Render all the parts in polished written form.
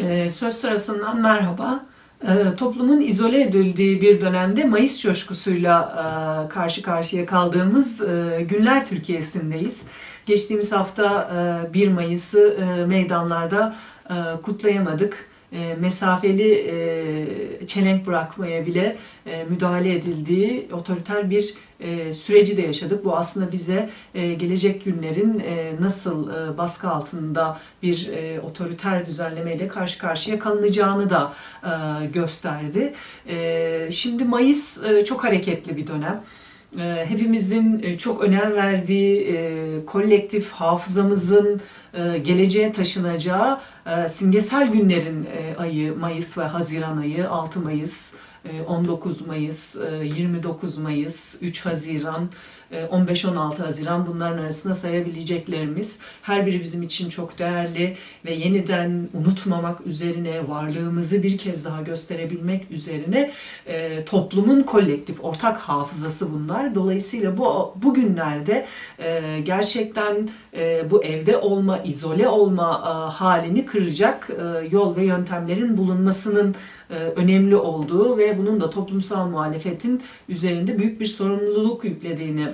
Söz sırasından merhaba. Toplumun izole edildiği bir dönemde Mayıs coşkusuyla karşı karşıya kaldığımız günler Türkiye'sindeyiz. Geçtiğimiz hafta 1 Mayıs'ı meydanlarda kutlayamadık. Mesafeli çelenk bırakmaya bile müdahale edildiği otoriter bir süreci de yaşadık. Bu aslında bize gelecek günlerin nasıl baskı altında bir otoriter düzenlemeyle karşı karşıya kalınacağını da gösterdi. Şimdi Mayıs çok hareketli bir dönem. Hepimizin çok önem verdiği, kolektif hafızamızın geleceğe taşınacağı simgesel günlerin ayı, Mayıs ve Haziran ayı, 6 Mayıs, 19 Mayıs, 29 Mayıs, 3 Haziran, 15-16 Haziran bunların arasında sayabileceklerimiz. Her biri bizim için çok değerli ve yeniden unutmamak üzerine, varlığımızı bir kez daha gösterebilmek üzerine toplumun kolektif, ortak hafızası bunlar. Dolayısıyla bu günlerde gerçekten bu evde olma, izole olma halini kıracak yol ve yöntemlerin bulunmasının önemli olduğu ve bunun da toplumsal muhalefetin üzerinde büyük bir sorumluluk yüklediğini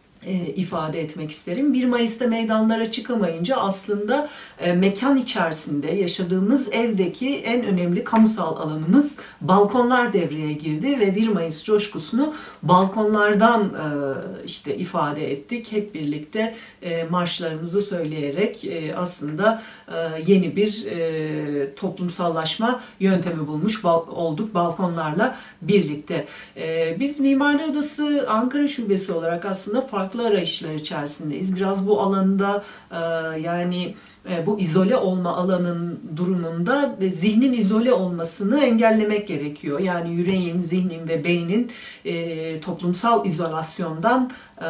ifade etmek isterim. 1 Mayıs'ta meydanlara çıkamayınca aslında mekan içerisinde yaşadığımız evdeki en önemli kamusal alanımız balkonlar devreye girdi ve 1 Mayıs coşkusunu balkonlardan işte ifade ettik. Hep birlikte marşlarımızı söyleyerek aslında yeni bir toplumsallaşma yöntemi bulmuş olduk balkonlarla birlikte. Biz Mimarlar Odası Ankara Şubesi olarak aslında farklı arayışlar içerisindeyiz. Biraz bu alanda yani bu izole olma alanın durumunda zihnin izole olmasını engellemek gerekiyor. Yani yüreğin, zihnin ve beynin toplumsal izolasyondan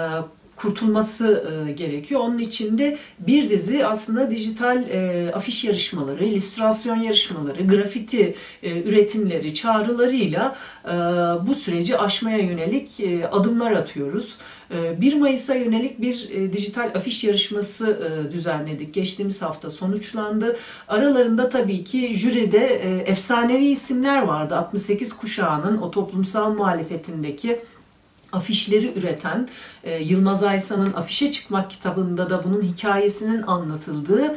kurtulması gerekiyor. Onun için de bir dizi aslında dijital afiş yarışmaları, illüstrasyon yarışmaları, grafiti üretimleri, çağrılarıyla bu süreci aşmaya yönelik adımlar atıyoruz. 1 Mayıs'a yönelik bir dijital afiş yarışması düzenledik. Geçtiğimiz hafta sonuçlandı. Aralarında tabii ki jüride efsanevi isimler vardı. 68 kuşağının o toplumsal muhalefetindeki afişleri üreten, Yılmaz Aysa'nın Afişe Çıkmak kitabında da bunun hikayesinin anlatıldığı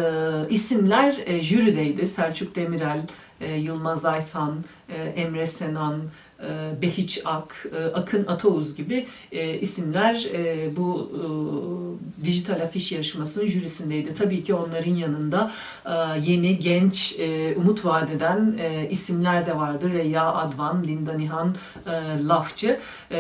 isimler jürideydi. Selçuk Demirel, Yılmaz Aysan, Emre Senan, Behiç Ak, Akın Atauz gibi isimler bu dijital afiş yarışmasının jürisindeydi. Tabii ki onların yanında yeni, genç, umut vadeden isimler de vardı. Reyya Advan, Linda Nihan Lafçı.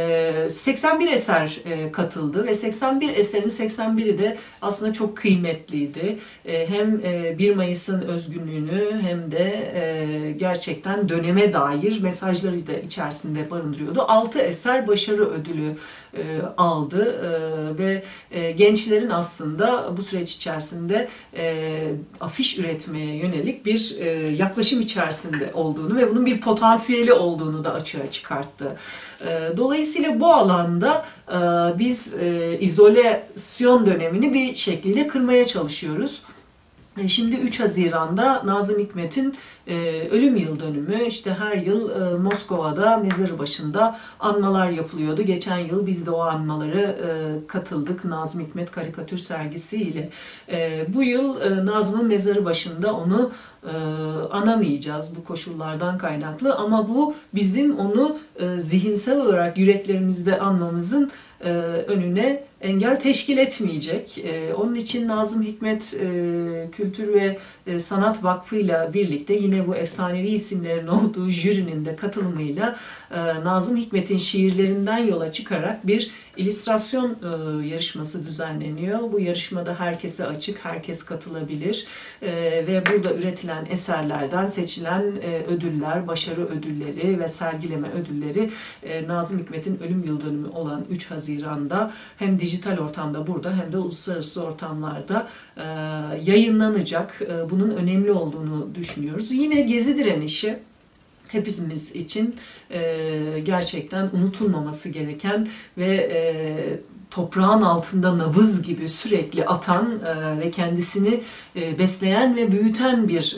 81 eser katıldı ve 81 eserin 81'i de aslında çok kıymetliydi. Hem 1 Mayıs'ın özgünlüğünü hem de gerçekten döneme dair mesajları da içerisinde barındırıyordu. 6 eser başarı ödülü aldı ve gençlerin aslında bu süreç içerisinde afiş üretmeye yönelik bir yaklaşım içerisinde olduğunu ve bunun bir potansiyeli olduğunu da açığa çıkarttı. Dolayısıyla bu alanda biz izolasyon dönemini bir şekilde kırmaya çalışıyoruz. Şimdi 3 Haziran'da Nazım Hikmet'in ölüm yıl dönümü. İşte her yıl Moskova'da mezarı başında anmalar yapılıyordu. Geçen yıl biz de o anmalara katıldık Nazım Hikmet karikatür sergisiyle. Bu yıl Nazım'ın mezarı başında onu anamayacağız bu koşullardan kaynaklı ama bu bizim onu zihinsel olarak yüreklerimizde anmamızın önüne engel teşkil etmeyecek. Onun için Nazım Hikmet Kültür ve Sanat Vakfı ile birlikte yine bu efsanevi isimlerin olduğu jürinin de katılımıyla Nazım Hikmet'in şiirlerinden yola çıkarak bir illüstrasyon yarışması düzenleniyor. Bu yarışmada herkese açık, herkes katılabilir ve burada üretilen eserlerden seçilen ödüller, başarı ödülleri ve sergileme ödülleri Nazım Hikmet'in ölüm yıl dönümü olan 3 Haziran'da hem dijital ortamda burada hem de uluslararası ortamlarda yayınlanacak. Bunun önemli olduğunu düşünüyoruz. Yine Gezi direnişi hepimiz için gerçekten unutulmaması gereken ve toprağın altında nabız gibi sürekli atan ve kendisini besleyen ve büyüten bir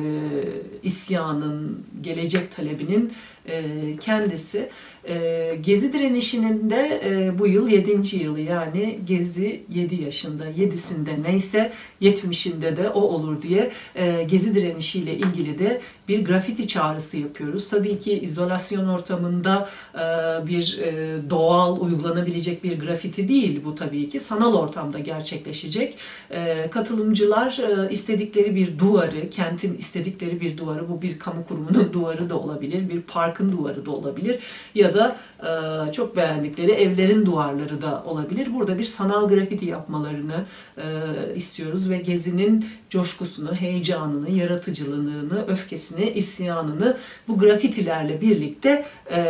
isyanın, gelecek talebinin kendisi. Gezi direnişinin de bu yıl 7. yılı, yani Gezi 7 yaşında, 7'sinde neyse 70'inde de o olur diye Gezi direnişiyle ilgili de bir grafiti çağrısı yapıyoruz. Tabii ki izolasyon ortamında bir doğal, uygulanabilecek bir grafiti değil bu, tabii ki sanal ortamda gerçekleşecek. Katılımcılar istedikleri bir duvarı, kentin istedikleri bir duvarı, bu bir kamu kurumunun duvarı da olabilir, bir parkın duvarı da olabilir ya da çok beğendikleri evlerin duvarları da olabilir. Burada bir sanal grafiti yapmalarını istiyoruz ve Gezi'nin coşkusunu, heyecanını, yaratıcılığını, öfkesini, isyanını bu grafitilerle birlikte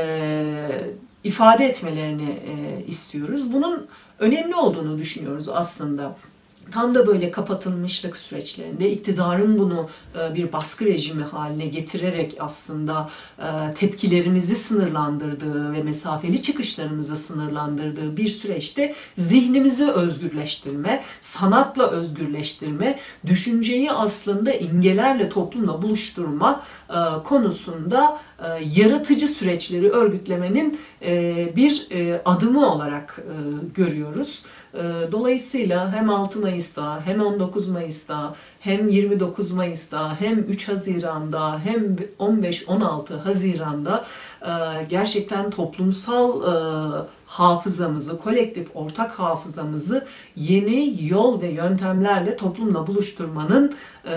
ifade etmelerini istiyoruz. Bunun önemli olduğunu düşünüyoruz aslında. Tam da böyle kapatılmışlık süreçlerinde iktidarın bunu bir baskı rejimi haline getirerek aslında tepkilerimizi sınırlandırdığı ve mesafeli çıkışlarımızı sınırlandırdığı bir süreçte zihnimizi özgürleştirme, sanatla özgürleştirme, düşünceyi aslında imgelerle toplumla buluşturma konusunda yaratıcı süreçleri örgütlemenin bir adımı olarak görüyoruz. Dolayısıyla hem 6 Mayıs'ta, hem 19 Mayıs'ta, hem 29 Mayıs'ta, hem 3 Haziran'da, hem 15-16 Haziran'da gerçekten toplumsal hafızamızı, kolektif ortak hafızamızı yeni yol ve yöntemlerle toplumla buluşturmanın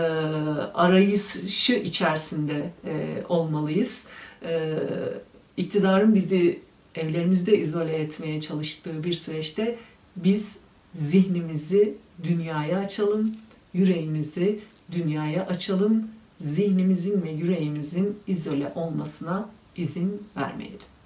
arayışı içerisinde olmalıyız. İktidarın bizi evlerimizde izole etmeye çalıştığı bir süreçte biz zihnimizi dünyaya açalım, yüreğimizi dünyaya açalım, zihnimizin ve yüreğimizin izole olmasına izin vermeyelim.